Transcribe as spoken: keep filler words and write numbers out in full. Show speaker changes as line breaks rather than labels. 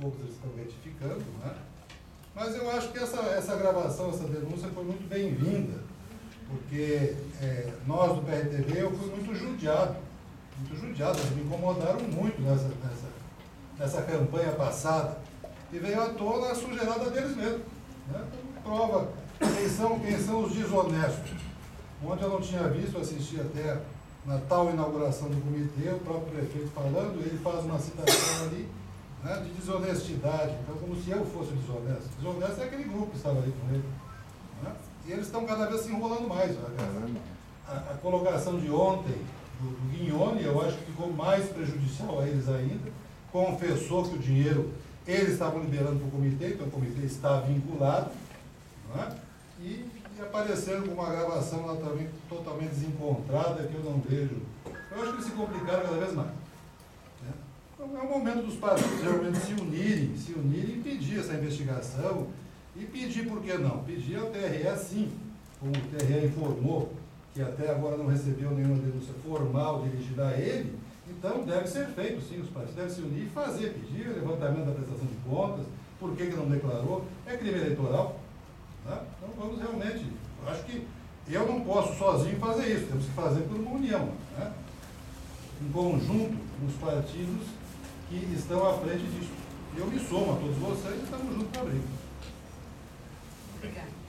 poucos eles estão retificando, né? Mas eu acho que essa, essa gravação, essa denúncia foi muito bem-vinda, porque é, nós do P R T B, eu fui muito judiado, muito judiado, eles me incomodaram muito nessa, nessa, nessa campanha passada, e veio à tona a sujeirada deles mesmos, né? Prova quem são, quem são os desonestos. Ontem eu não tinha visto, assisti até na tal inauguração do comitê, o próprio prefeito falando, ele faz uma citação ali, né, de desonestidade, então como se eu fosse desonesto. Desonesto é aquele grupo que estava ali com ele, né? E eles estão cada vez se enrolando mais. A, a colocação de ontem do, do Guignoni, eu acho que ficou mais prejudicial a eles ainda, confessou que o dinheiro eles estavam liberando para o comitê, então o comitê está vinculado, né? E, e apareceram com uma gravação lá também totalmente desencontrada, que eu não vejo. Eu acho que eles se complicaram cada vez mais. Né? Então, é o momento dos partidos realmente se unirem, se unirem e pedir essa investigação. E pedir, por que não? Pedir ao T R E, sim, como o T R E informou, que até agora não recebeu nenhuma denúncia formal dirigida a ele, então deve ser feito, sim, os partidos devem se unir e fazer, pedir levantamento da prestação de contas, por que que não declarou, é crime eleitoral. Né? Então vamos realmente, eu acho que eu não posso sozinho fazer isso, temos que fazer por uma união, né? Em conjunto com os partidos que estão à frente disso. Eu me somo a todos vocês e estamos juntos para a briga.
Obrigada.